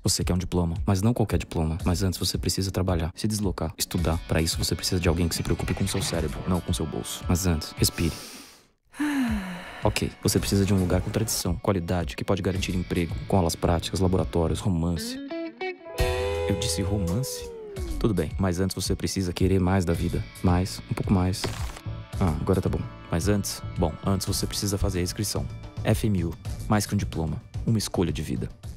Você quer um diploma, mas não qualquer diploma. Mas antes você precisa trabalhar, se deslocar, estudar. Para isso você precisa de alguém que se preocupe com seu cérebro, não com seu bolso. Mas antes, respire. Ok, você precisa de um lugar com tradição, qualidade, que pode garantir emprego, com aulas práticas, laboratórios, romance. Eu disse romance? Tudo bem, mas antes você precisa querer mais da vida. Mais, um pouco mais. Agora tá bom. Mas antes você precisa fazer a inscrição. FMU, mais que um diploma, uma escolha de vida.